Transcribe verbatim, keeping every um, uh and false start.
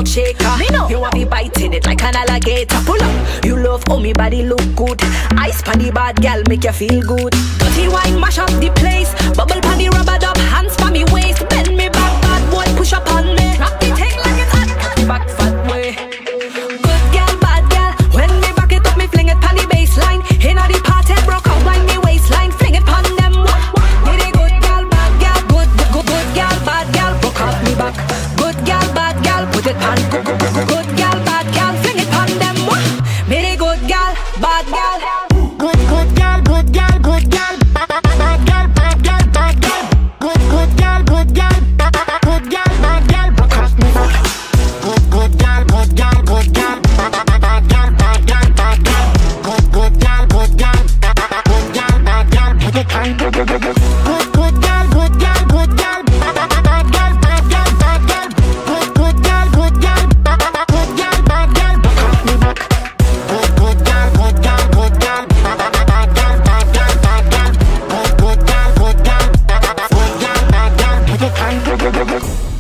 dog shaker. Me know you want be biting it like an alligator. Pull up, you love how me body look good. Ice pan the bad gal make you feel good. Dirty wine mash up the place. Bubble pan the rubber dub, hands pan me waist. Bend me back, bad boy push up on me. Rock the thing like it's hot, back fat way. Good gal, bad gal. When me back it up, me fling it pan the baseline. Inna the party broke out, wind me waistline. Fling it pan them. Me the good gal, bad gal. Good, good, good gal, bad gal. Broke out me back. Good gal, bad gal. Put it pan. Good, good, good, good gal, bad gal. Fling it pan them. Me the good gal, bad gal. Good, good gal, good gal, good gal. Bad gal, bad gal, bad gal. Good, good gal, good gal. Good gal, bad gal. Broke out me back. Good, good gal, good gal, good gal. Bad gal, bad gal, bad gal. Good, good gal, good gal. Good gal, bad gal. Put it pan. Good, good gal, good gal, good gal. Bad gal, bad gal, bad gal. Good, good gal, good gal. Good gal, bad gal. Broke out me back. Good, good gal, good gal, good gal. Bad gal, bad gal, bad gal. Good, good gal, good gal. Good gal, bad gal. Put it pan.